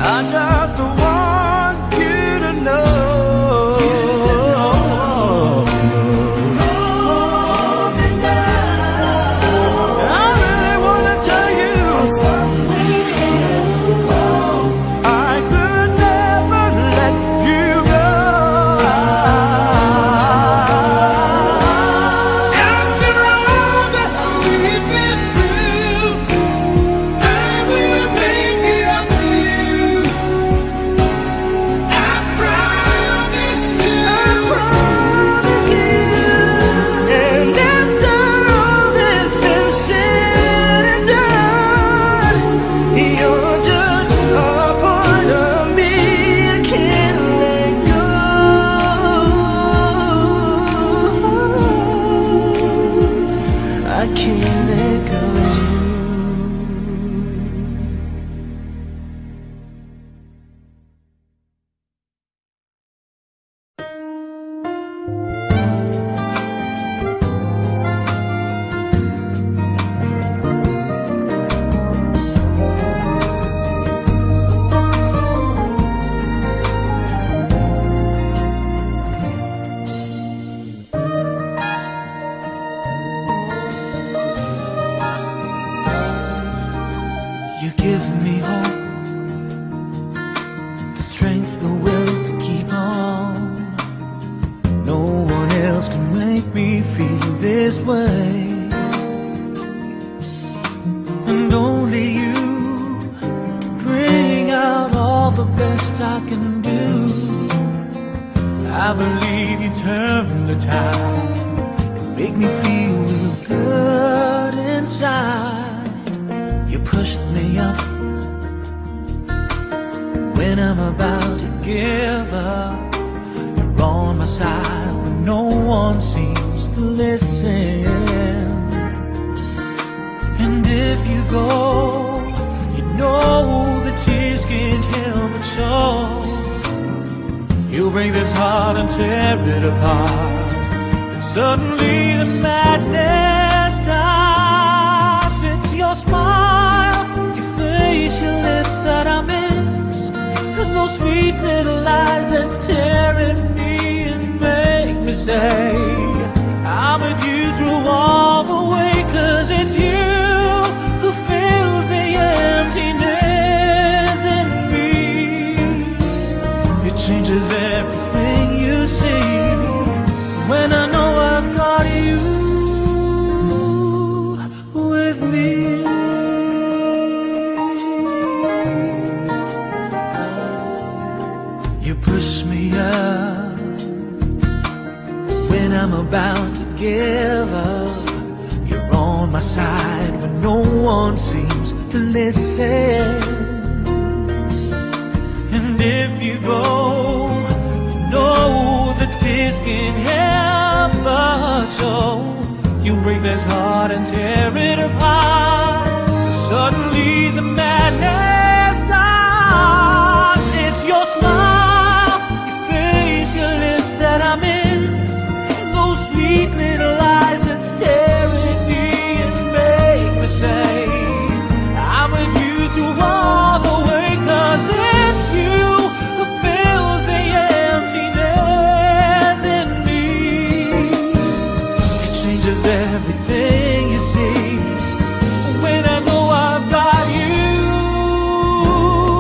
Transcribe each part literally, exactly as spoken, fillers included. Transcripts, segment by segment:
I just want you to know. When I know I've got you.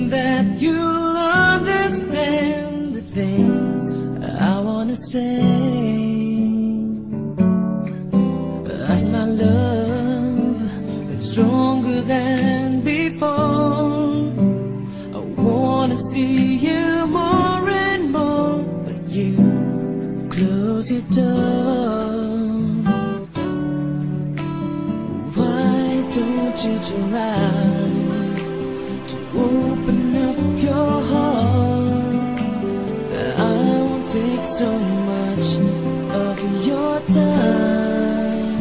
that you'll understand the things I wanna say. As my love is stronger than before, I wanna see you more and more, but you close your door. Why don't you try to open up your heart? I won't take so much of your time.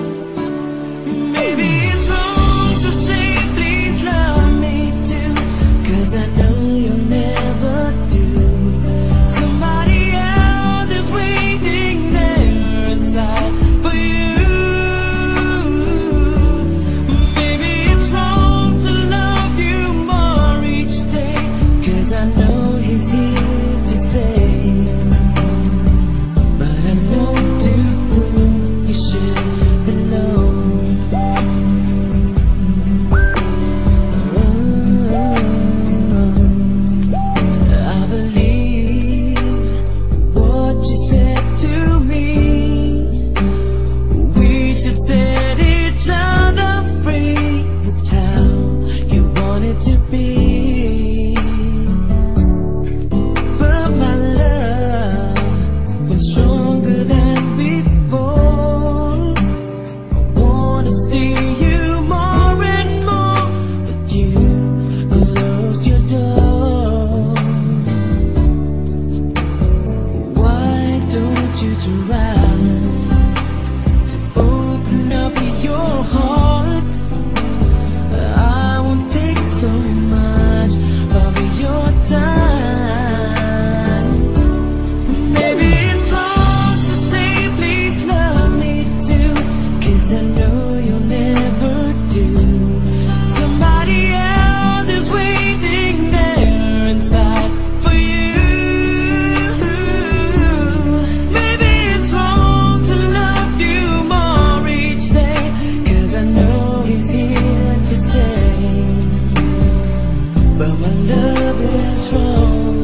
Maybe it's wrong to say please love me too, 'cause I know you'll never do. Somebody else is waiting there inside for you. Maybe it's wrong to love you more each day, 'cause I know he's here to stay. But I know to whom you should belong. I believe what you said to me. We should set each other free. It's how you want it to be. But my love was stronger than before. I wanna see you more and more, but you closed your door. Why don't you try to open up your heart? I won't take so much of your time. Maybe it's wrong to say please love me too, 'cause I know you'll never do. Somebody else is waiting there inside for you. Maybe it's wrong to love you more each day, 'cause I know he's here to stay. But my love is strong.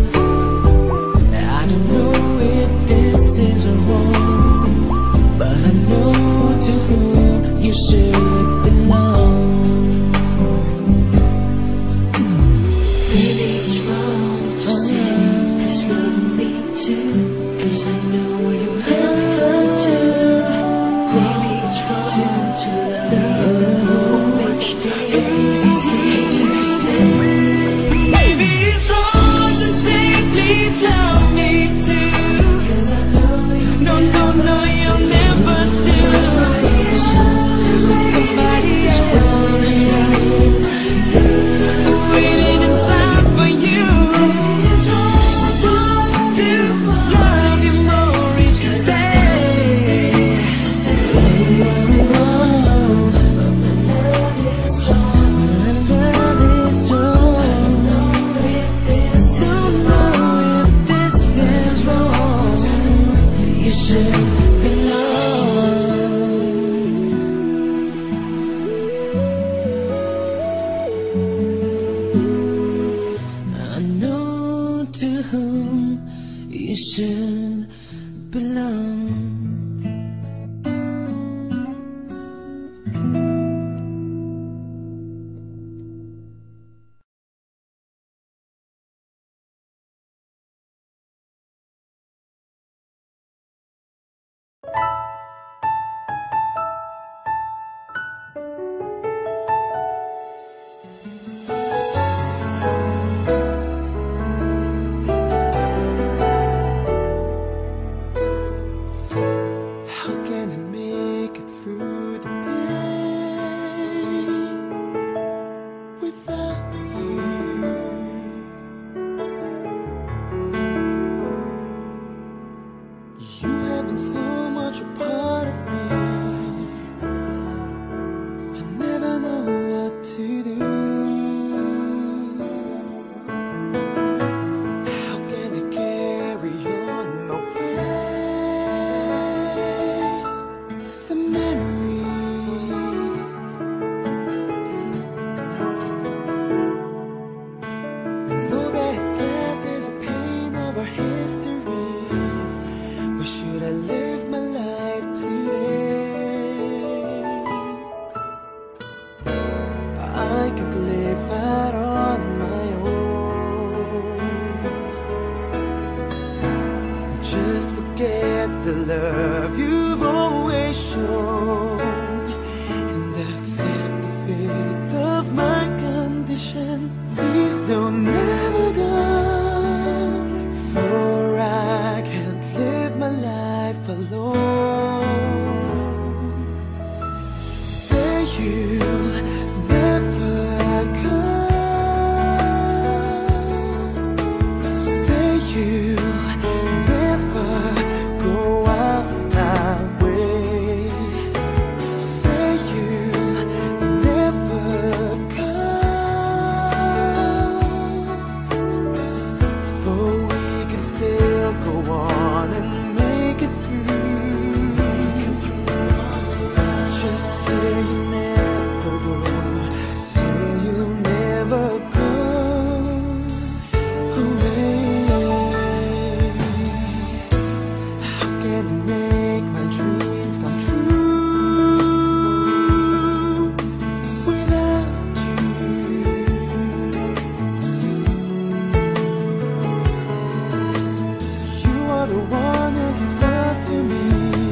I don't know if this is wrong, but I know to whom you should belong. Maybe it's wrong to say please love me too, 'cause I know you'll never do. Maybe it's wrong to love you each day, 'cause he's here to stay. Maybe it's wrong to say please love me too, 'cause I know you no, no, no, you'll never do. Somebody else waiting inside for you. It's wrong to love you more each day. But my love is strong. My love is strong. I don't know if this is wrong. You should belong. I know to whom you should belong. the love you've always shown, and accept the fate of my condition. Please don't ever go, for I can't live my life alone. Say you'll never come, say you'll never go out my way, say you'll never come, for we can still go on and make it through. Just say you'll never go, say you'll never go away. How can I make my dreams come true without you? You are the one who gives love to me.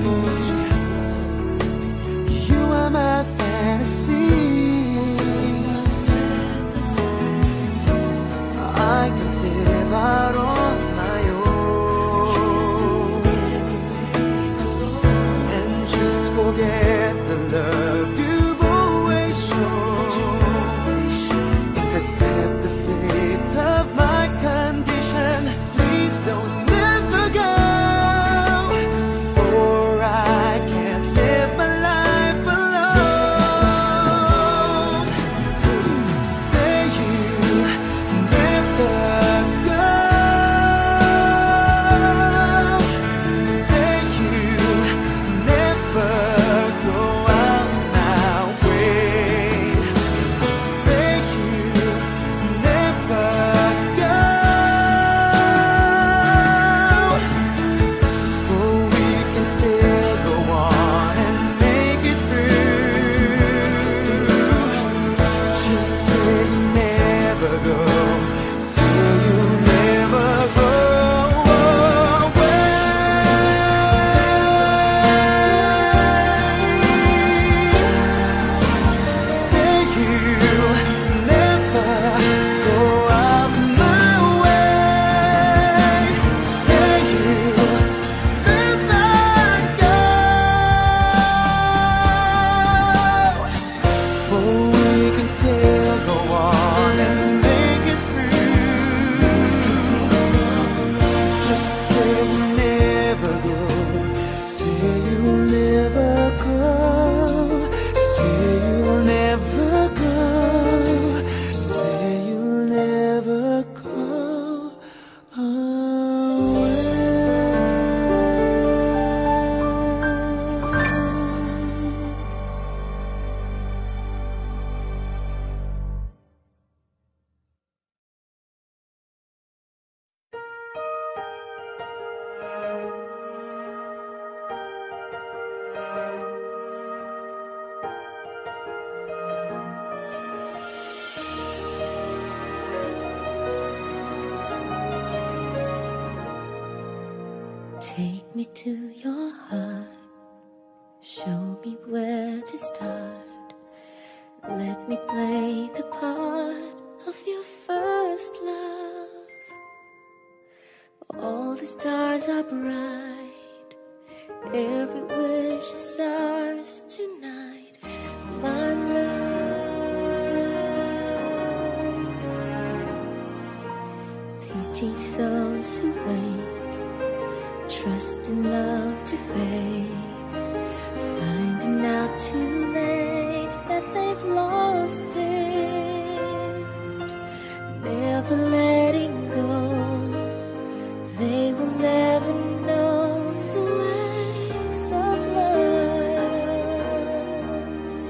You are my fantasy. I can live out on my own and just forget the love you've always shown, and accept the fate of my condition. Please don't never go, for I can't live my life alone. Say you'll never go, say you'll never go out my way, say you'll never go, for we can still go on and make it through. Just say you'll never go, say you'll never go away. Say you'll never go out my way, say you'll never go, for we can still go on and make it through. Just say you'll never go, say you'll never go, say you'll never go, say you'll never go away. Take me to your heart, show me where to start. Let me play the part of your first love. All the stars are bright, every wish is ours tonight, my love. Pity those who wait, trust in love to fade, finding out too late that they've lost it, never letting go. They will never know the ways of love.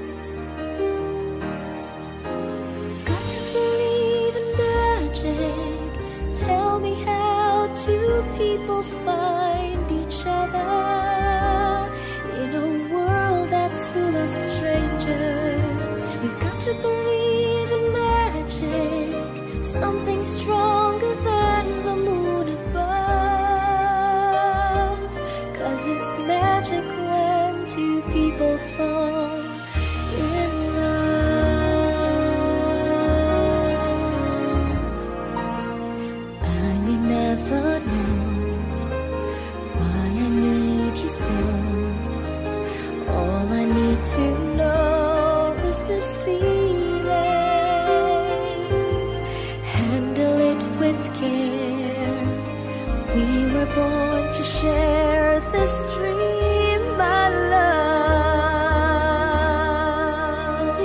Got to believe in magic. Tell me how two people find each other in a world that's full of strangers. We've got to believe in magic, something stronger than the moon above, 'cause it's were born to share this dream, my love.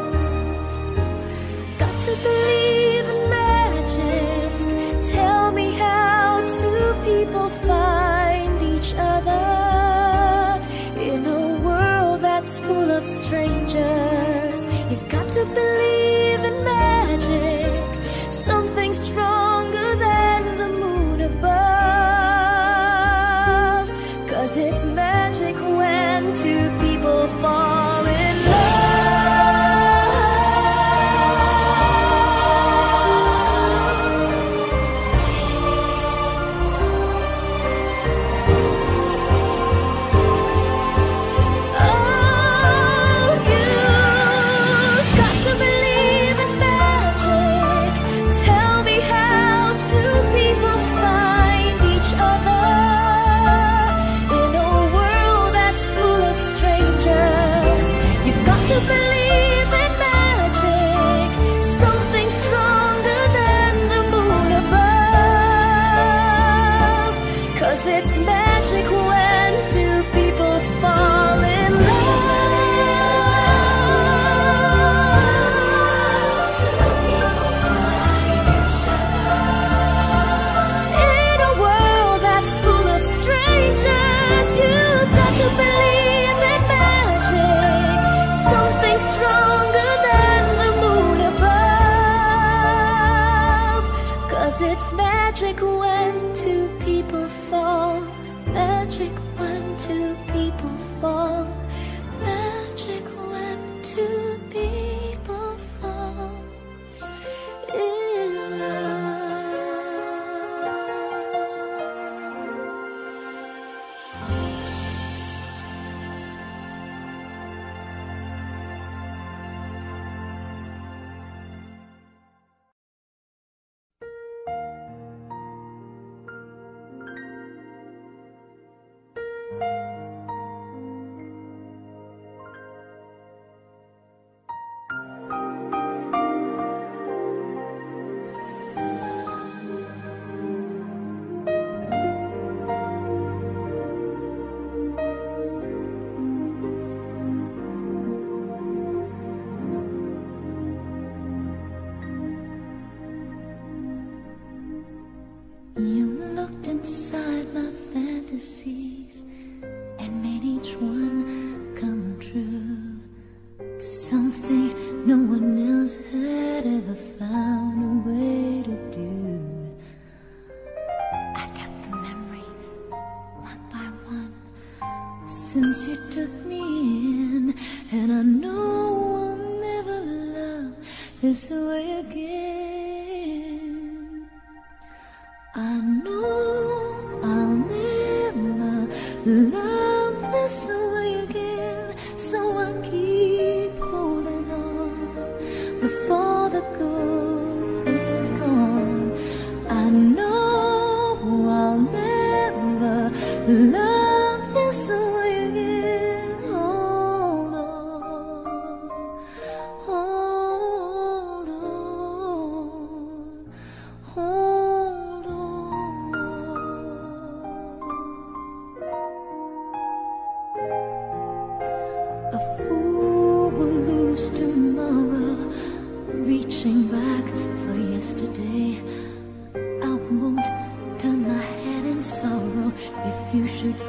Got to believe in magic. Tell me how two people find each other in a world that's full of strangers. You've got to believe in magic, something stronger than the moon above. 'Cause it's magic when two people fall in It's magic when two people fall. Magic when two people fall. Magic when two people fall in You looked inside my fantasies and made each one come true. Something no one else had ever found a way to do. I kept the memories one by one since you took me in, and I know I'll never love this way again. I know I'll never love this way again, so I keep holding on before the good is gone. I know I'll never love this way again. Hold on, hold on, hold on. A fool will lose tomorrow, reaching back for yesterday. I won't turn my head in sorrow if you should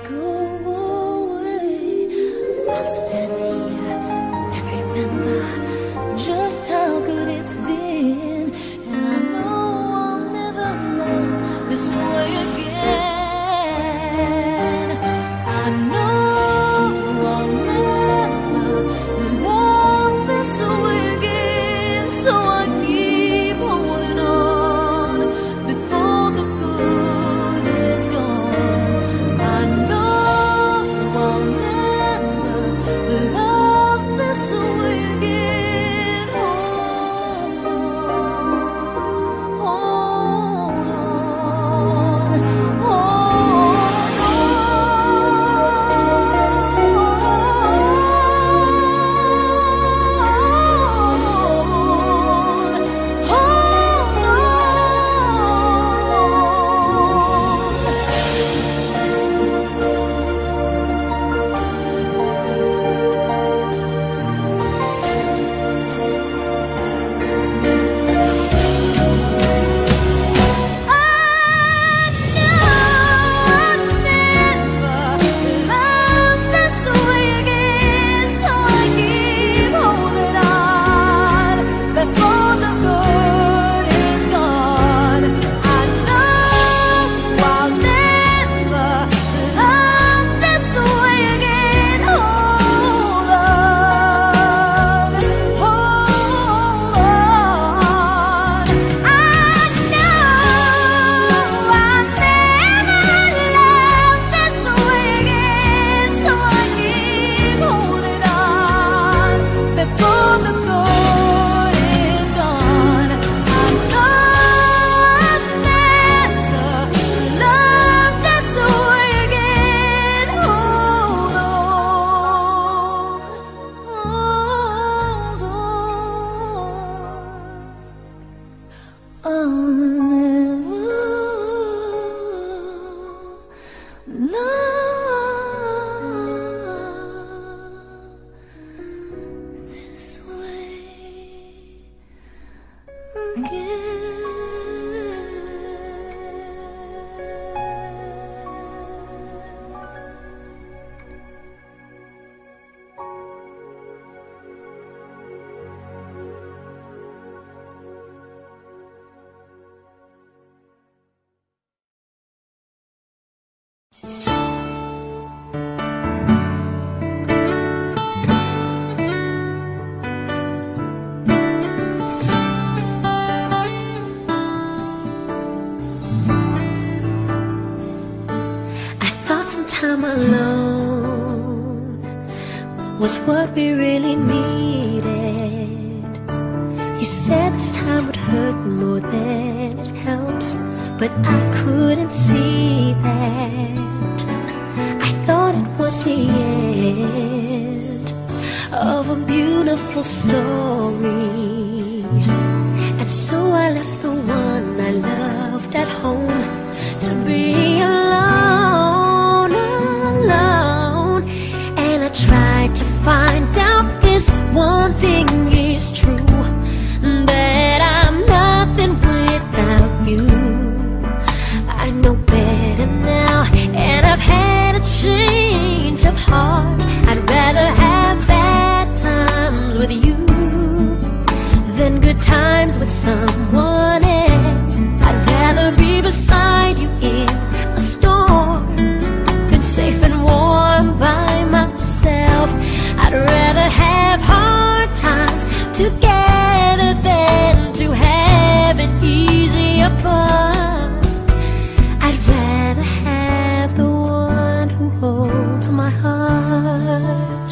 time alone was what we really needed. You said this time would hurt more than it helps, but I couldn't see that. I thought it was the end of a beautiful story, and so I left the one I loved at home to be alone, alone. And I tried to find out this one thing is true, that I'm nothing without you. I know better now, and I've had a change of heart. I'd rather have bad times with you than good times with someone else. I'd rather be beside you in a storm than safe and warm by myself. I'd rather have hard times together than to have it easy apart. I'd rather have the one who holds my heart.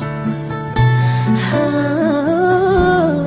Oh.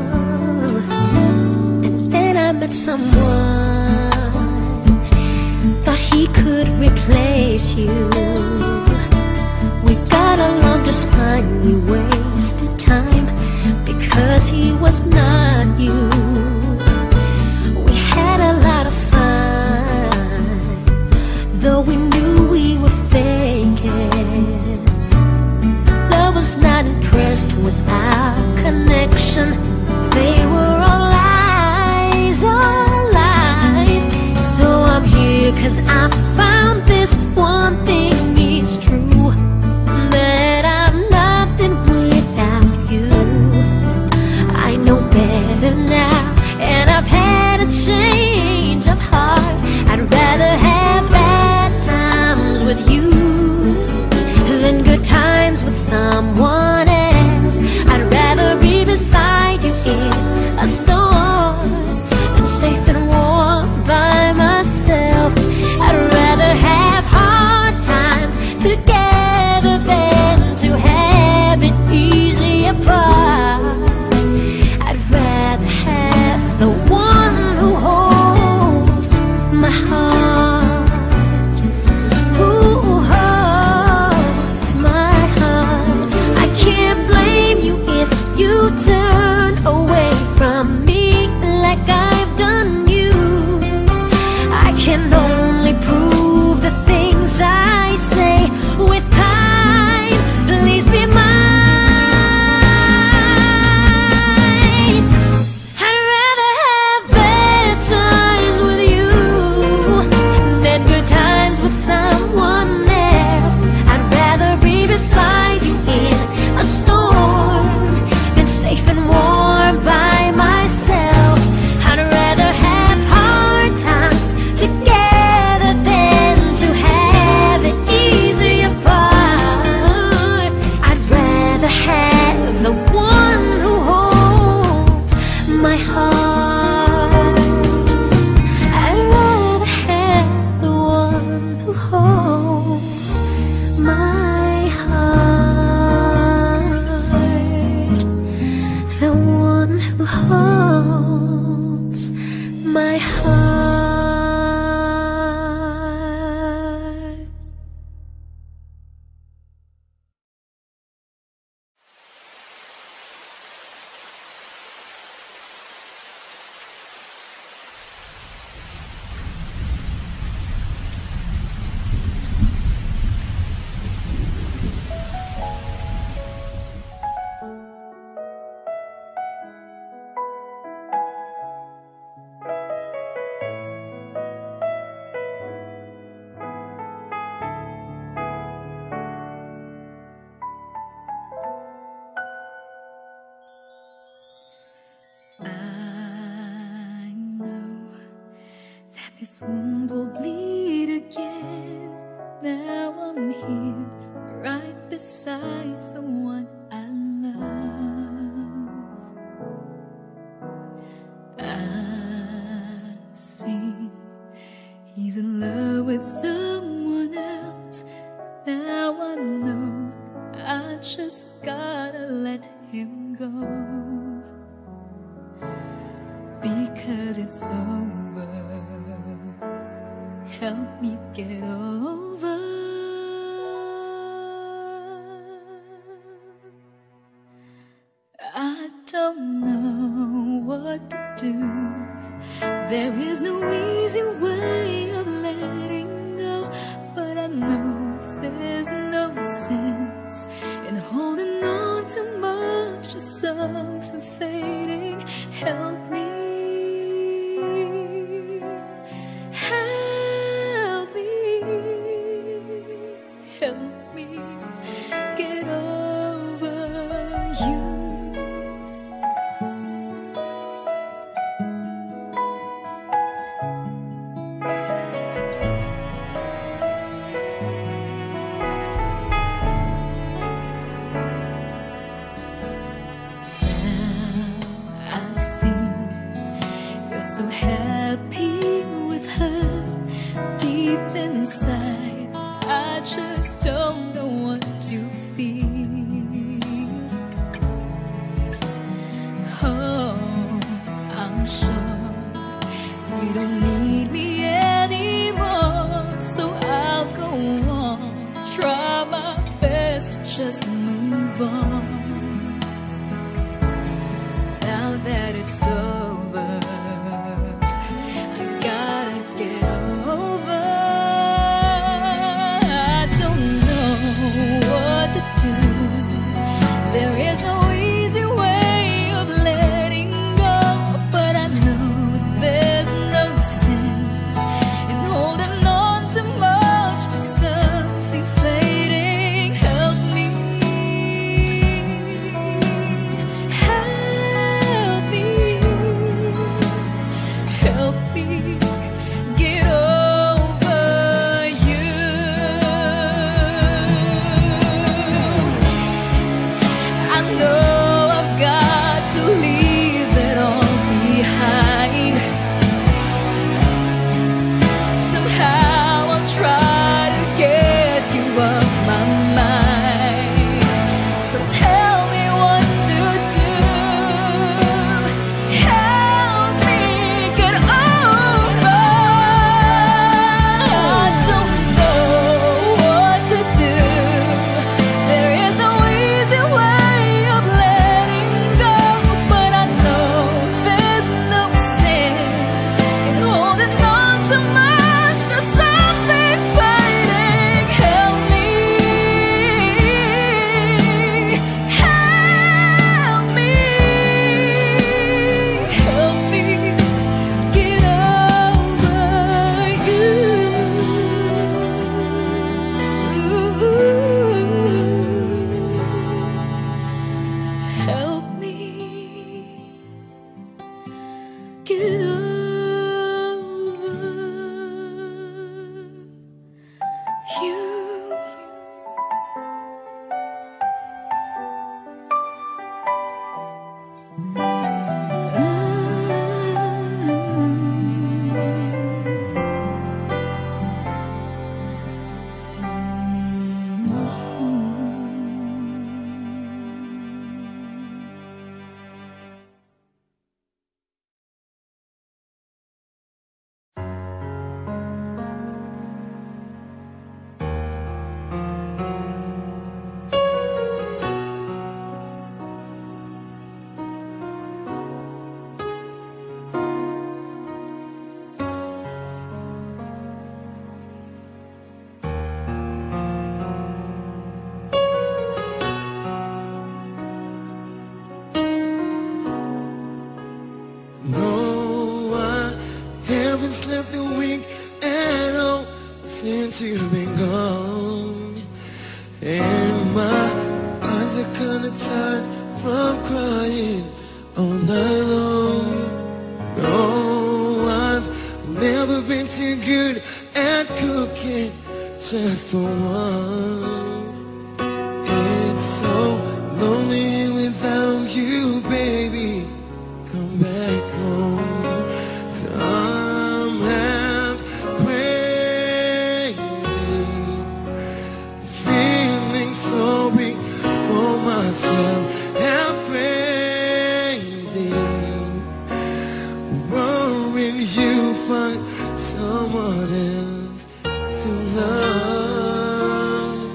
And then I met someone, thought he could replace you. We got along just fine, we wasted time because he was not you. We had a lot of fun, though we knew we were faking. Love was not impressed with our connection. They were all lies, all lies. So I'm here 'cause I found this one thing is true, that I'm nothing without you. I know better now, and I've had a change of heart. I'd rather have bad times with you than good times with someone else. I'd rather be beside you in a storm than safe and warm by myself. I'd rather have hard times together than to have it easy apart. I'd rather have the one who holds my heart, who holds my heart. I can't blame you if you turn away from me like I've done you. I can only prove the things I say with time. Please be mine. I'd rather have bad times with you than good times with someone else. I'd rather be beside you in a storm than safe and warm by myself. I'd rather have hard times together than to have it easy apart. I'd rather have the one who holds my heart. I'd rather have the one who holds my heart, the one who holds my heart. I know that this wound will bleed again. Now I'm here, right beside the one I love. He's in love with someone else, Now I know I just gotta let him go, because it's over. Help me get over. I don't know what to do. There is no easy way of letting go, but I know there's no sense in holding on too much to something fading. Help me, help me, help me get over you. So happy with her deep inside. I just don't know what to feel. Oh, I'm sure you don't need me anymore, so I'll go on, try my best to just move on. Now that it's over, there is no easy way of letting go, but I know there's no sense in holding on too much to something fading. Help me, help me, help me get over you. I know I've got to leave it all behind. Somehow I'll try to get you off my mind. So tell me what to do. Help me get over. I don't know what to do. There is no easy way of letting go, but I know there's no sense in holding on too much to something fading. Help me, help me, help me get over you. Help me get over you. No, I haven't slept a week at all since you've been gone, and my eyes are kinda tired from crying all night long. No, I've never been too good at cooking just for once. It's so lonely without you, baby. Come back home, 'cause I'm half crazy. someone else to love.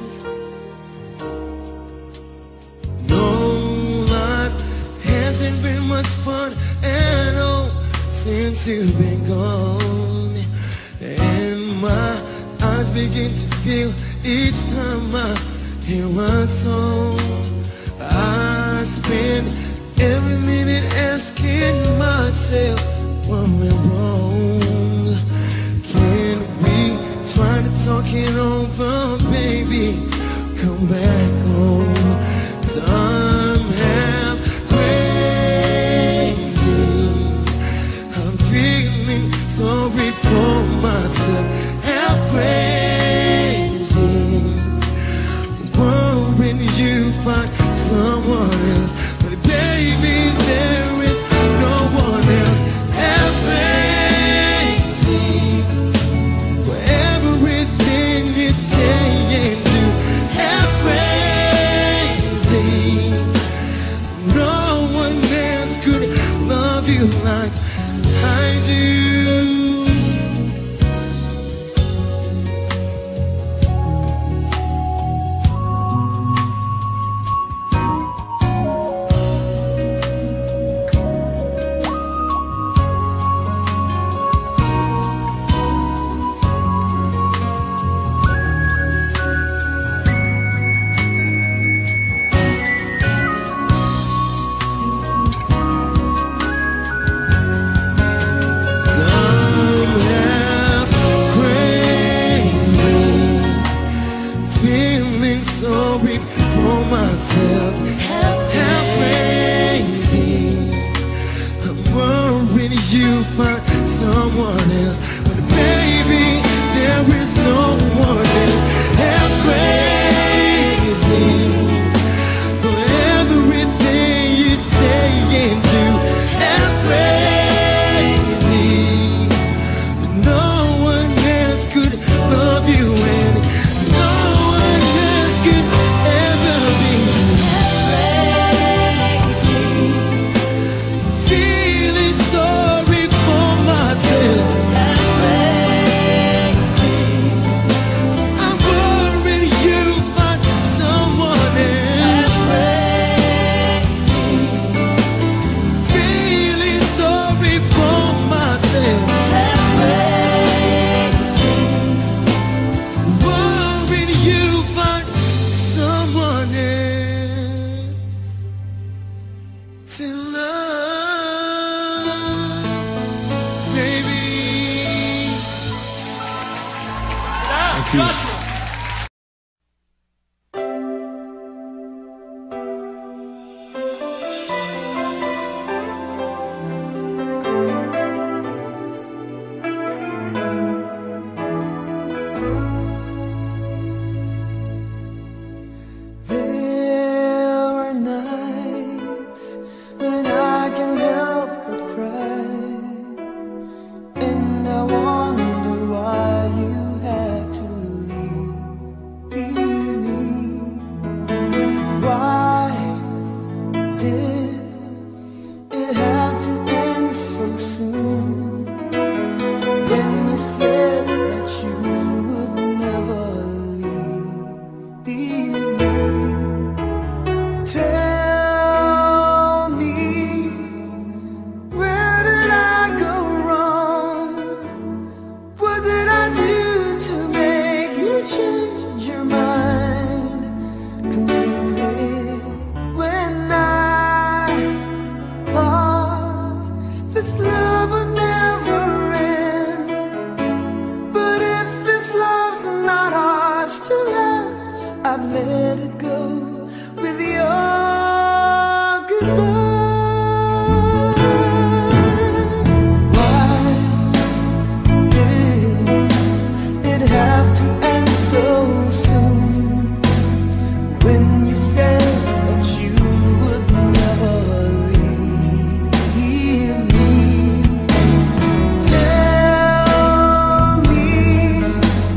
No, life hasn't been much fun at all since you've been gone, and my eyes begin to feel each time I hear a song. I spend every minute asking myself what went wrong. Can we try to talk it over, baby? Come back home. Time half crazy. I'm feeling sorry for myself. Half crazy. When you find someone else, but baby, there is no one else. Half crazy for everything you say and do. Half crazy. No one else could love you like I do.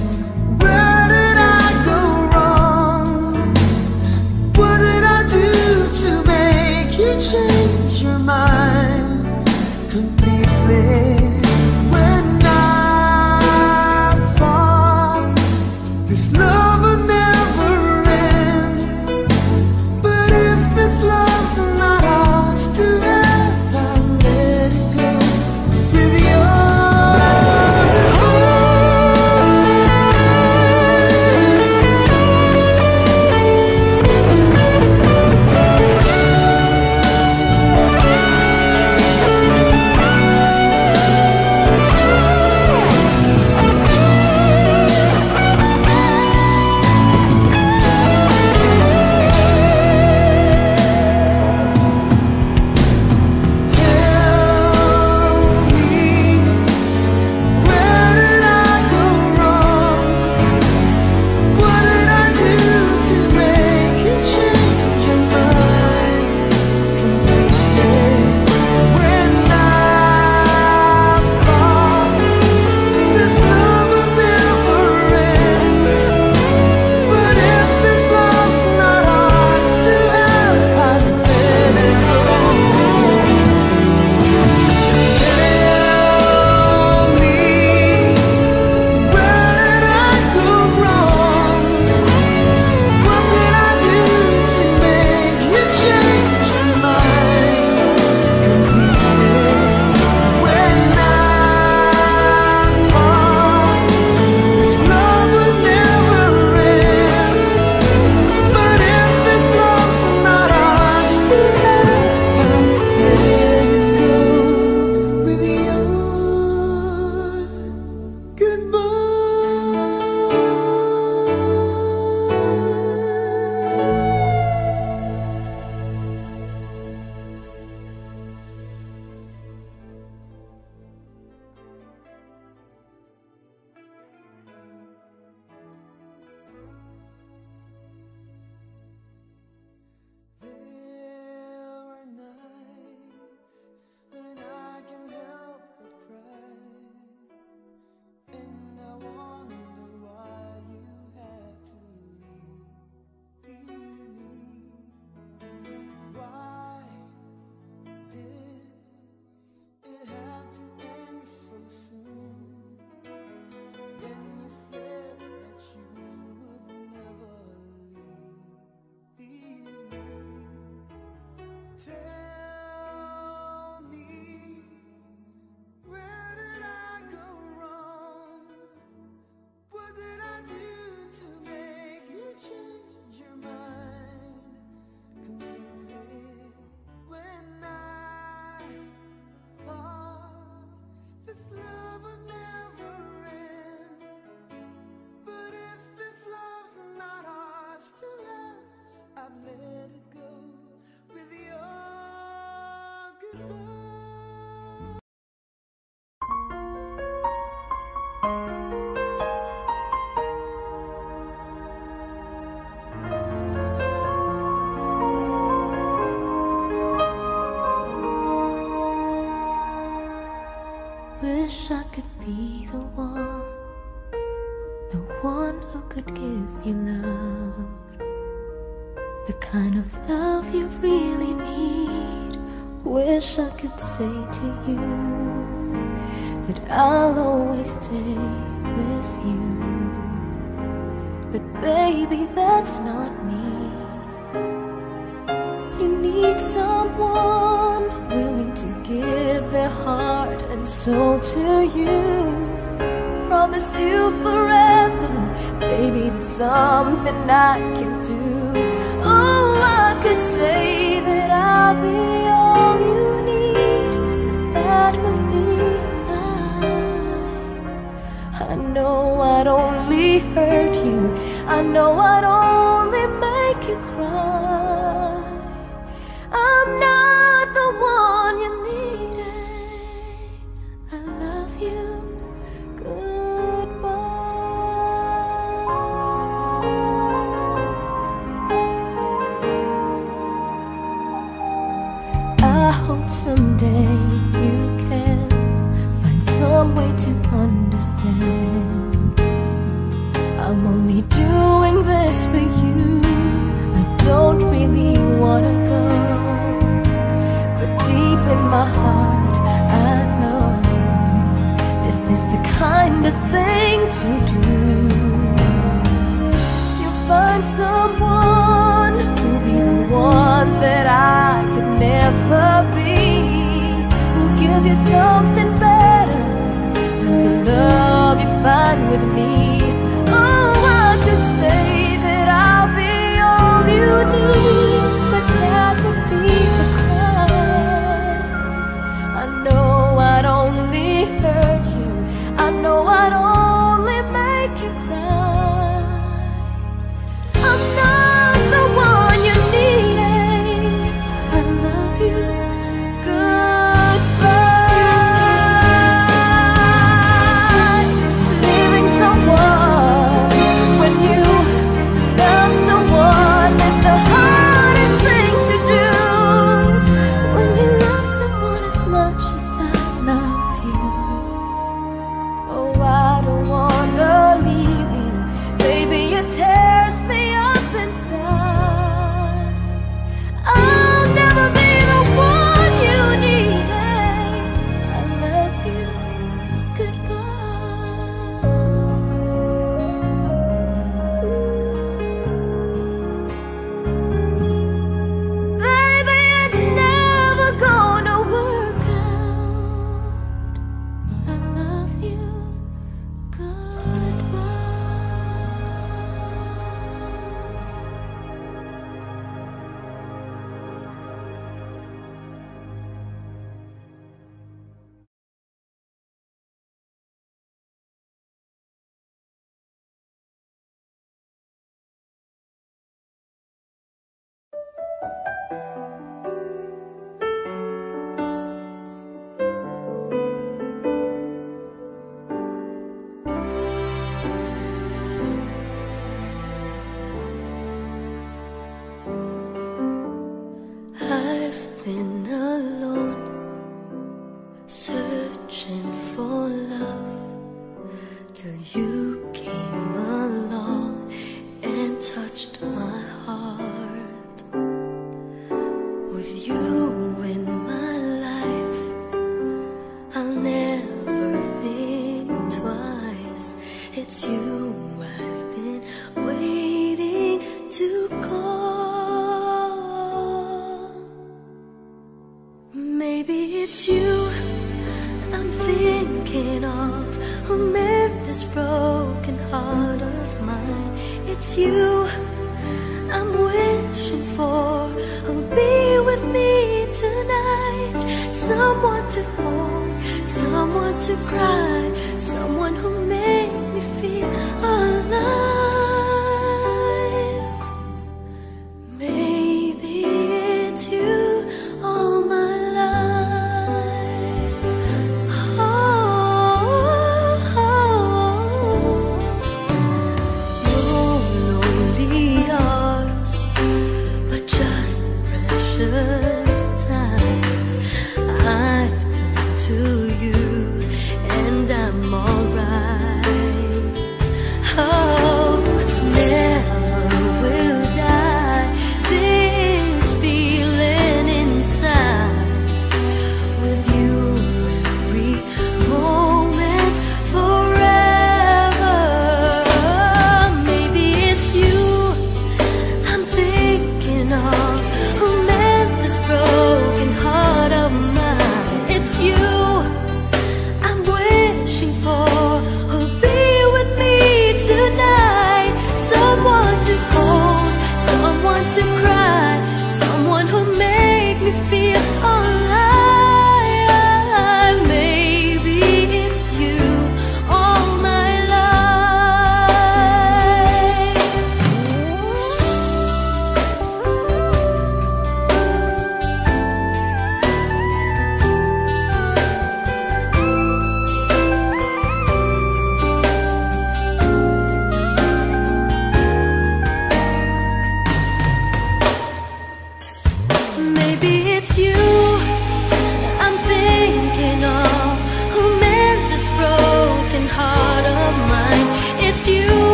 What did I do? the one, the one who could give you love, the kind of love you really need. Wish I could say to you that I'll always stay with you, but baby, that's not me. You need someone willing to give their heart and soul to you, promise you forever, baby, that's something I can do. Oh, I could say that I'll be all you need, but that would be a lie. I know I'd only hurt you, I know I'd only make you cry. I'm not the one you needed. I love you. Goodbye. I hope someday you can find some way to understand. I'm only doing this for you. I don't really wanna go, but deep in my heart I know this is the kindest thing to do. You'll find someone who'll be the one that I could never be, who'll give you something better than the love you find with me. Oh, I could say that I'll be all you need, but that would be a crime. I know I'd only hurt you, I know I'd only make you cry. I'm not the one you needed. I love you. Goodbye. Leaving someone when you love someone is the hardest thing to do. When you love someone as much as I love you. Oh, I don't wanna leave you, baby, it tears me up inside. I'll never be the one you needed. I love you. Goodbye. Baby, it's never gonna work out. I love you. Goodbye. I've been alone, searching for love, till you came along and touched my heart. With you in my life, I'll never think twice. It's you I've been waiting to call. Maybe it's you I'm thinking of, who made this broken heart of mine. It's you I'm wishing for, who'll be with me tonight. Someone to hold, someone to cry, someone who made me feel alive. Maybe it's you all my life. Oh, no lonely hours, but just precious times. I turn to you and I'm alright.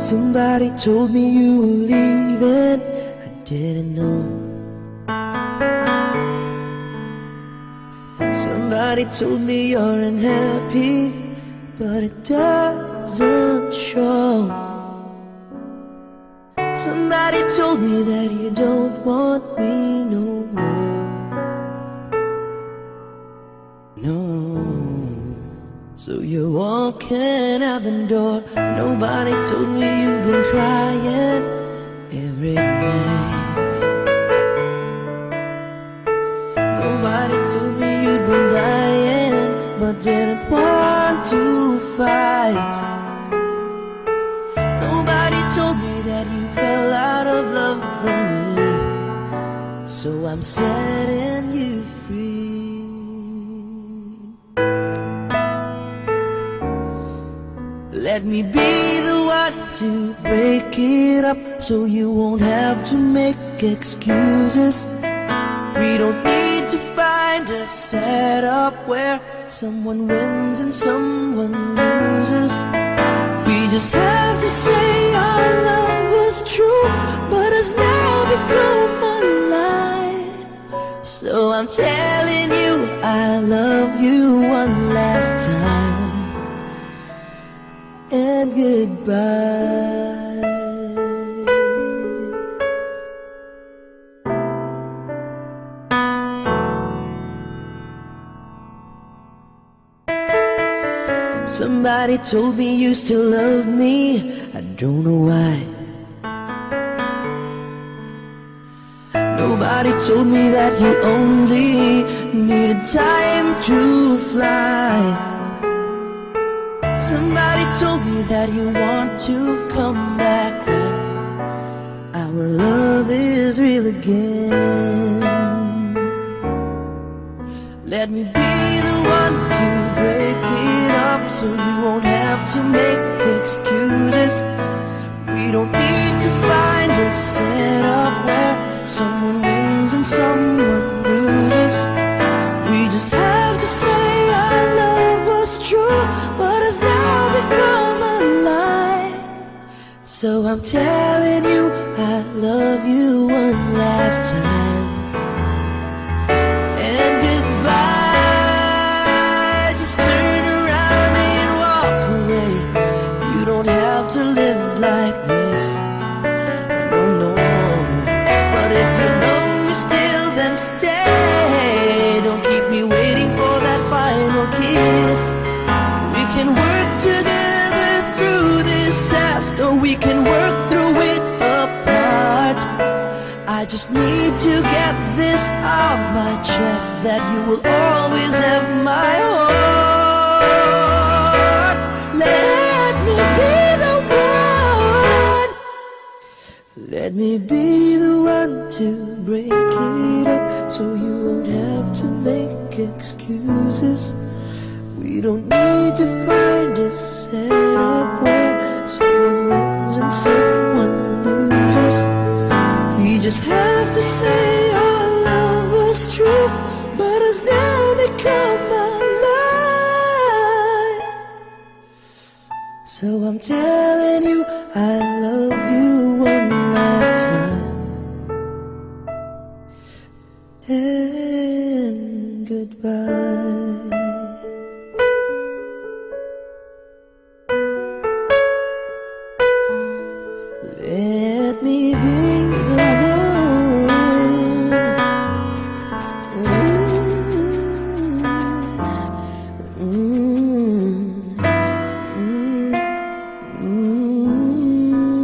Somebody told me you were leaving, I didn't know. Somebody told me you're unhappy, but it doesn't show. Somebody told me that you don't want me no more. No. So you're walking out the door. Nobody told me you've been crying every night. Nobody told me you'd been dying, but didn't want to fight. Nobody told me that you fell out of love from me. So I'm setting you free. Let me be the one to break it up, so you won't have to make excuses. We don't need to find a setup where someone wins and someone loses. We just have to say our love was true, but has now become a lie. So I'm telling you I love you one last time, and goodbye. Somebody told me you still love me, I don't know why. Nobody told me that you only needed time to fly. Somebody told me that you want to come back when our love is real again. Let me be the one to break it up, so you won't have to make excuses. We don't need to find a setup where someone wins and someone loses. We just have to say our love was true, but has now become a lie. So I'm telling you I love you one last time, and goodbye. Just turn around and walk away. You don't have to live like this, no, no. But if you love me still, then stay. Don't keep me waiting for that final kiss. We can work together through this test, or we can work through it apart. I just need to get this off my chest, that you will always have my heart. Let me be the one. Let me be the one to break it up, so you won't have to make excuses. We don't need to find a setup where someone wins and someone loses. We just have to say our love was true, but has now become a lie. So I'm telling you I love you one last time, and goodbye. Let me be the one. Mm, mm, mm, mm.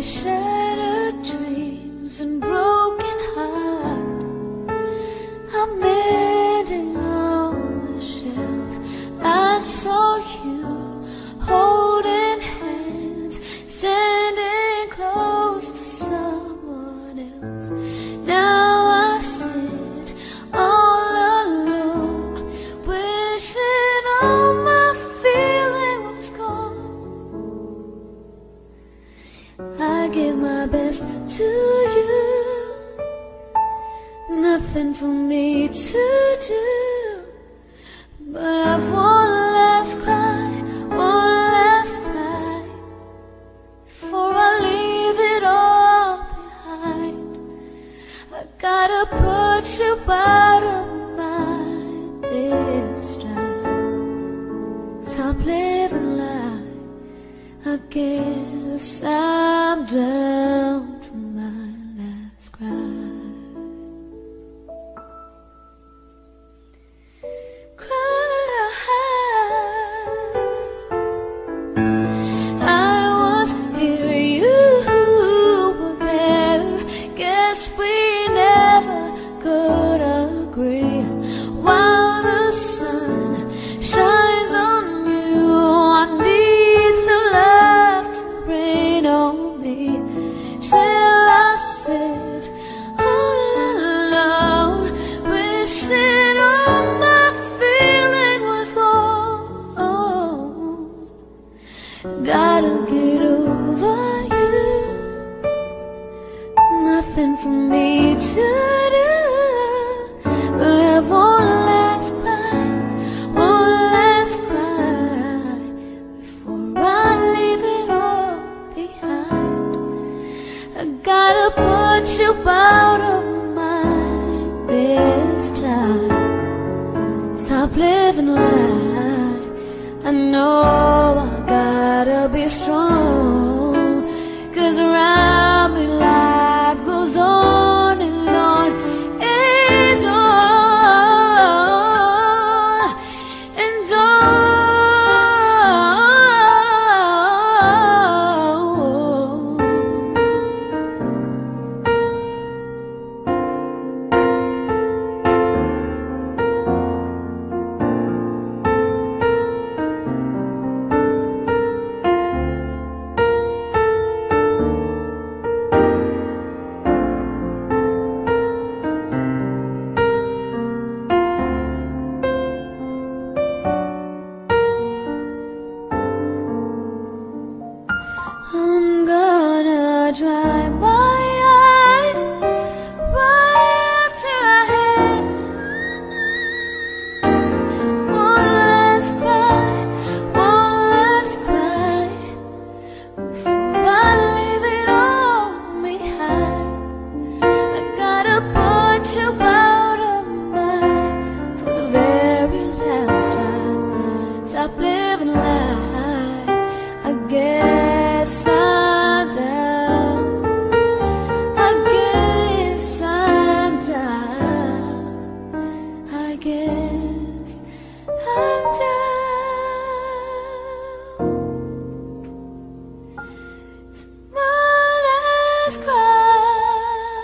shattered dreams and broken heart, I'm mending on the shelf. I saw you holding hands, standing close to someone else. Now I sit all alone, wishing all my feeling was gone. I give my best to you, nothing for me to do, but I've one last cry, one last cry, before I leave it all behind. I gotta put you out of mind this time. Stop living life, I guess I'm down to my last cry. Gotta get over you, nothing for me to do, but have one last cry, one last cry, before I leave it all behind. I gotta put you out of mind this time. Stop living life, I know I gotta be strong, 'cause around me life goes on and on and on and I'm gonna dry my eye right after I had one last cry, one last cry, before I leave it all behind. I gotta put you out of mind for the very last time. Stop living life, I guess I'm down, I guess I'm down, I guess I'm down. It's my last cry.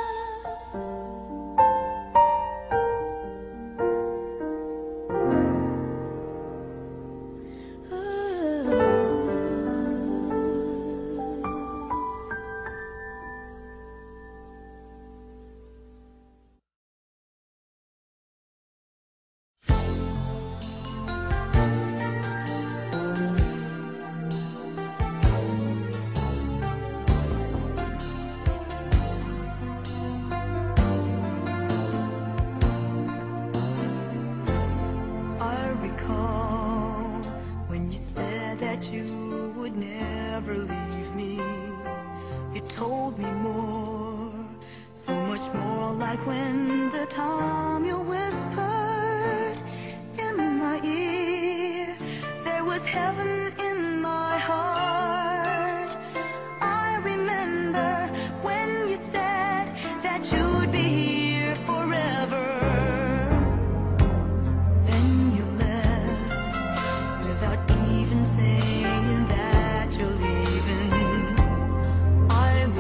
I recall when you said that you would never leave me. You told me more, so much more, like when the time you whispered in my ear, there was heaven in my heart. I remember when you said that you'd be here forever. Then you left without even saying that you're leaving. I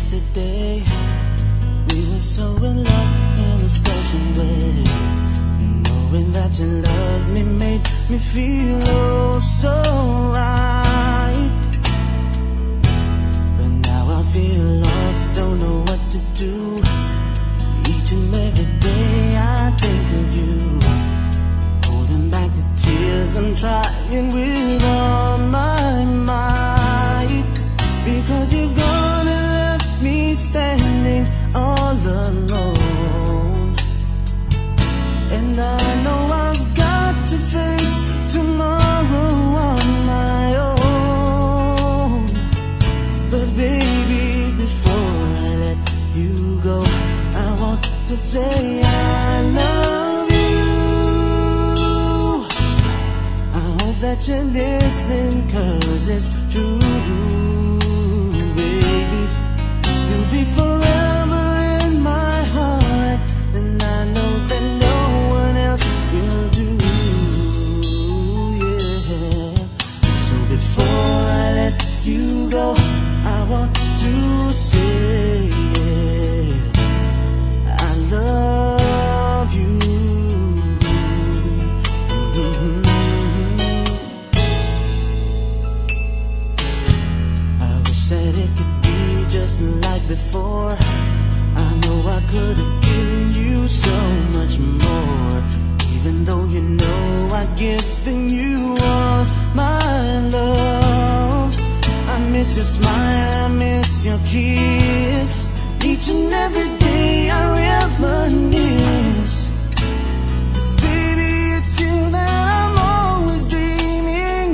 yesterday. We were so in love in a special way. And knowing that you loved me made me feel oh so right. But now I feel lost, don't know what to do. Each and every day I think of you, holding back the tears I'm trying with all my might. Because you've gone and left me standing all alone. And I know I've got to face tomorrow on my own. But baby, before I let you go, I want to say I love you. I hope that you're listening, 'cause it's true. Baby, you'll be forever in my heart, and I know that no one else will do. Yeah. So before I let you go, I want to say yeah, I love you. Mm-hmm. I wish that it could be just like before. I know I could have given you so much more, even though you know I've given you all my love. I miss your smile, I miss your kiss. Each and every day I reminisce. 'Cause baby, it's you that I'm always dreaming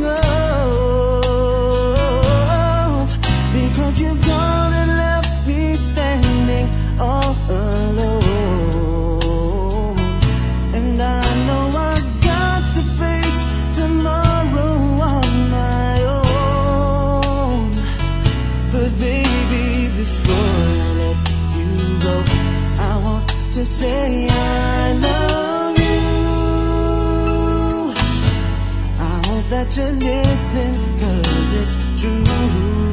of. Because you've gone and left me standing all alone. And I know I've got to face tomorrow on my own. But baby, before I let you go, I want to say I love you. I hope that you're listening, 'cause it's true.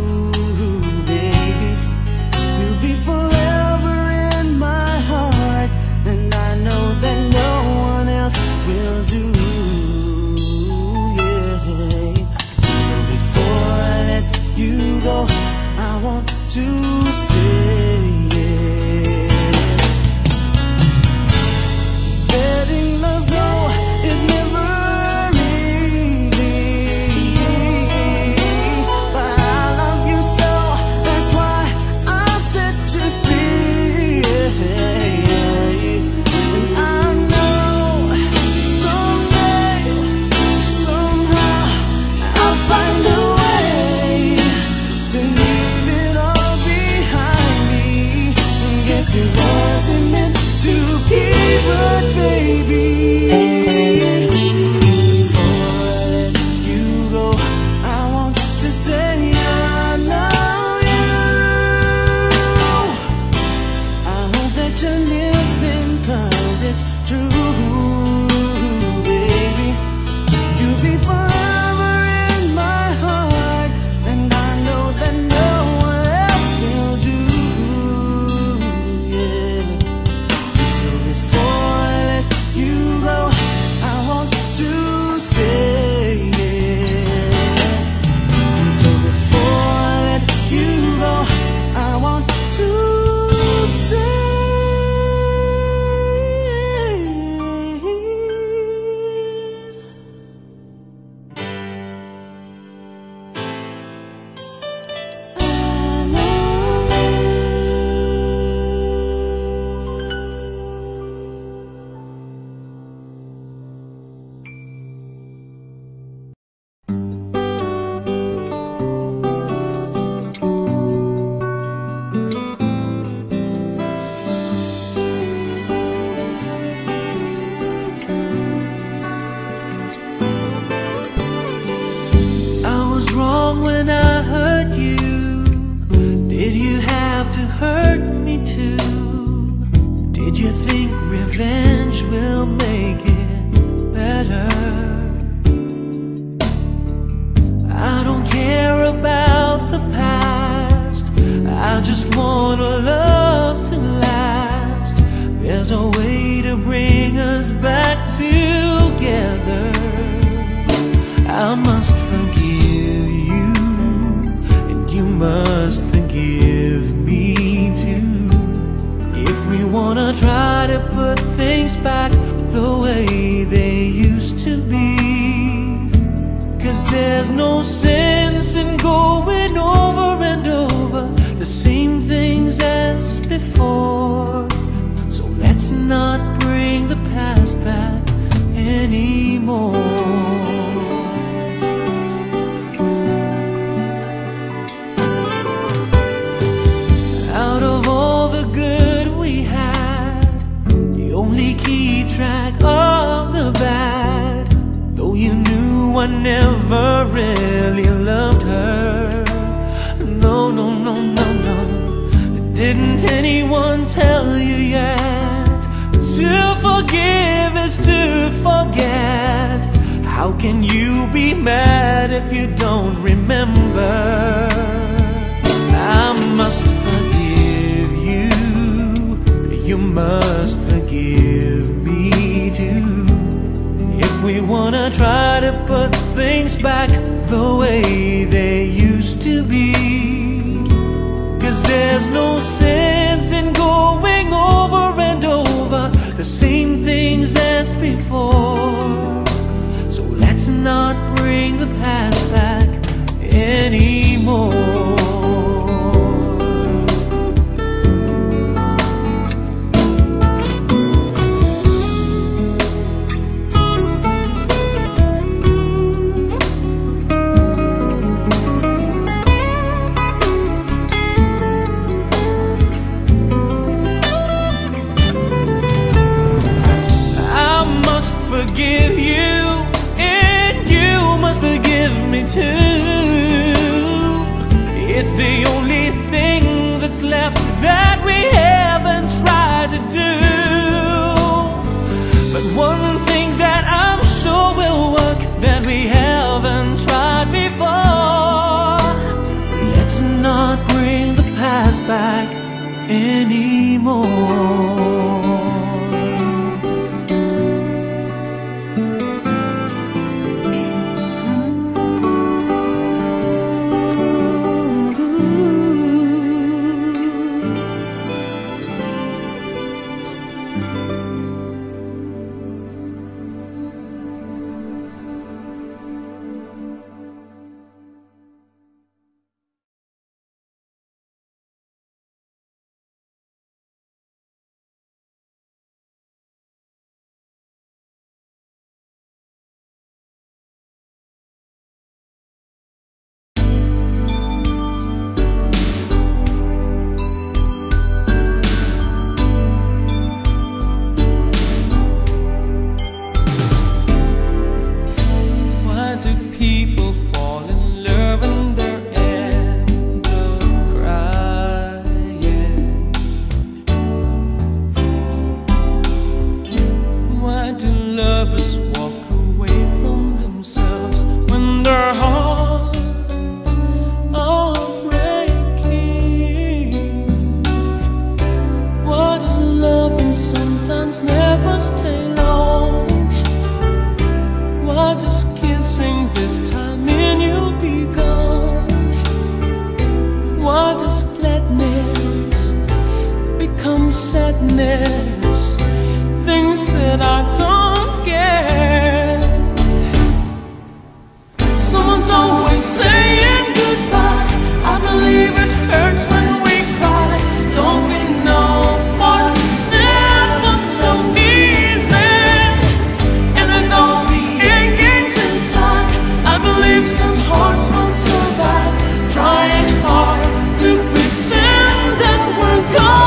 Baby, you'll be forever in my heart, and I know that no one else will do. Yeah. So before I let you go, I want to say yeah. Letting love go is never easy, but I love you so, that's why I set you free. And I know someday, somehow, I'll find a way to leave it all behind me. Guess it wasn't meant to be, but baby, before I let you go, I want to say I love you. I hope that you're listening, 'cause it's true. Baby, you'll be forever in my heart, and I know that no one else will do. Yeah. So before I let you go, I want to say yeah. So before I let you go, I want to say I was wrong when I hurt you. Did you have to hurt me too? Did you think revenge will make it better? I don't care about the past, I just want our love to last. There's a way to bring us back together. I must forgive you, and you must forgive me too. If we wanna try to put things back the way they used to be. 'Cause there's no sense in going over and over the same things as before. So let's not bring the past back anymore. Out of all the good we had, you only keep track of the bad. Though you knew I never really loved her. No, no, no, no, no. Didn't anyone tell you yet? To forgive is to forget. How can you be mad if you don't remember? I must forgive you, you must forgive me too. If we wanna try to put things back the way they used to be. 'Cause there's no sense in going over and over the same things as before. So let's not bring the past back anymore. Forgive you, and you must forgive me too. It's the only thing that's left that we haven't tried to do. But one thing that I'm sure will work that we haven't tried before. Let's not bring the past back anymore. Sadness, things that I don't get. Someone's always saying goodbye. I believe it hurts when we cry. Don't we know what's never so easy? And with all the achings inside, I believe some hearts will survive. Trying hard to pretend that we're gone.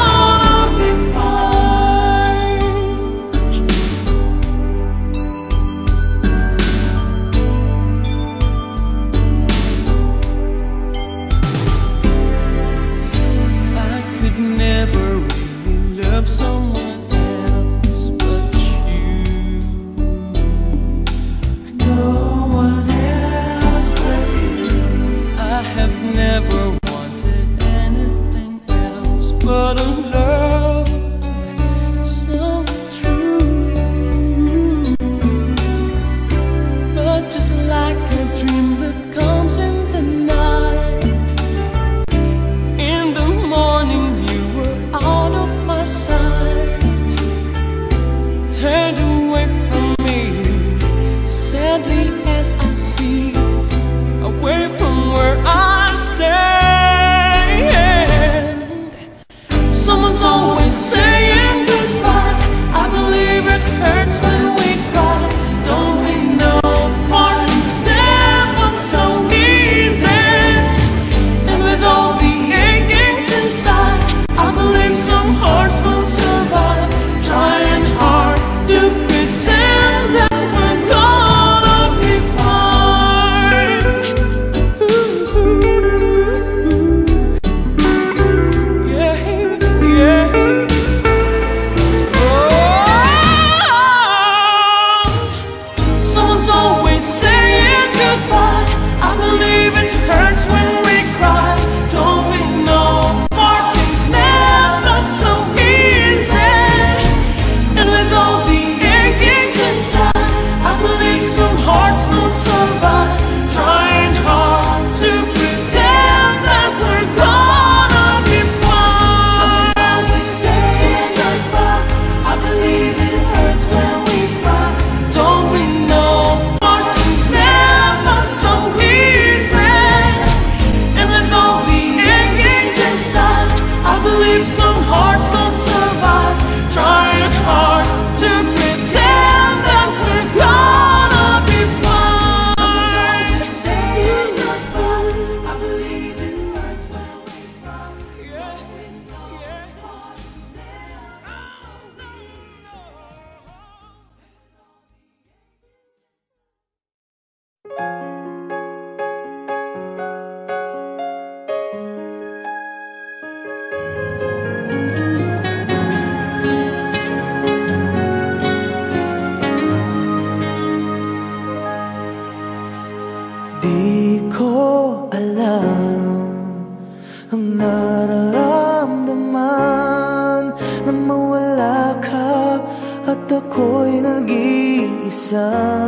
at ako'y nag-iisa.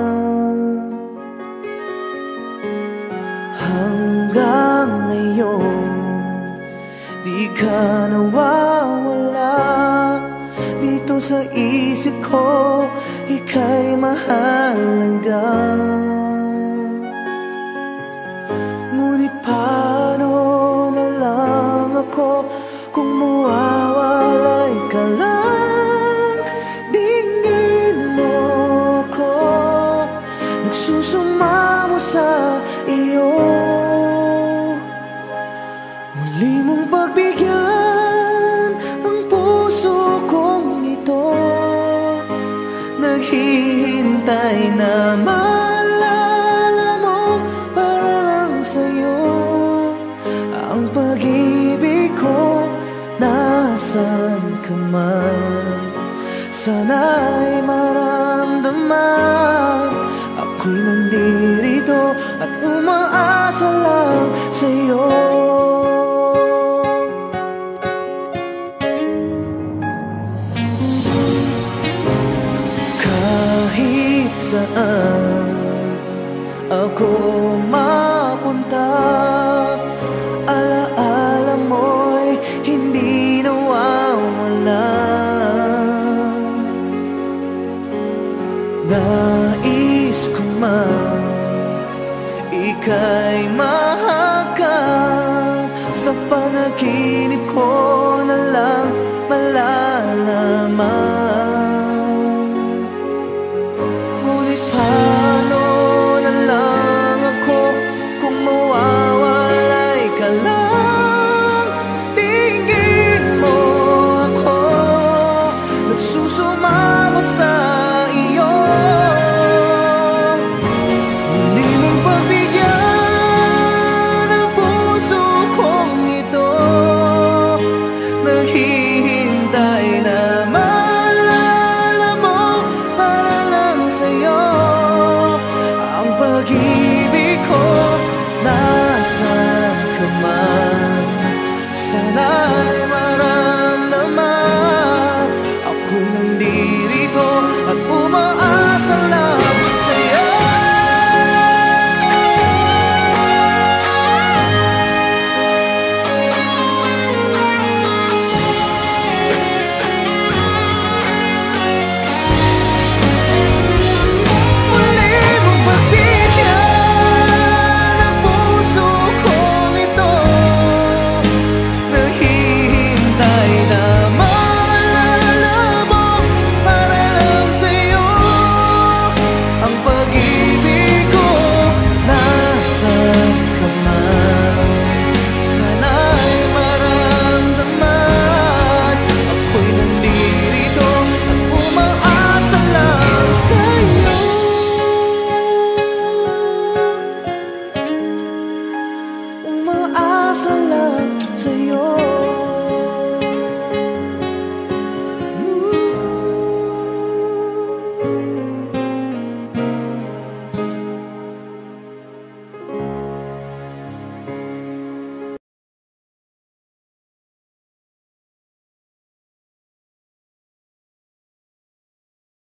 Hanggang ngayon di ka nawawala dito sa isip ko, ika'y mahalaga. Ngunit paano na lang ako kung mawawalay ka lang? Dinggin mo ako, nagsusumamo sa iyo. Muli mong pagbigyan ang puso kong ito, naghihintay na maalala mo para lang sa'yo. Ang pag-ibig ko, nasan ka man, sana'y maramdaman. Ako'y nandirito at umaasa lang sa'yo. Kahit saan ako mapunta, alaala mo'y hindi nawawala. Nais ko man ika'y mahagkan, sa panaginip ko na lang malalaman. Ngunit paano na lang ako kung mawawalay ka lang? Tingin mo ako, nagsusumamo sa iyo. Muli mong pagbigyan ang puso kong ito, naghihintay na maalala mo para lang sa'yo. Ang pag-ibig ko, nasan ka man, sana'y maramdaman. Ako'y nandirito at umaasa lang sa'yo. Muli mong pagbigyan ang puso kong ito, naghihintay na maalala mo para lang sa'yo. Ang pag-ibig ko, nasan ka man, sana'y maramdaman. Ako'y nandirito at umaasa lang sa'yo. Umaasa lang sa'yo.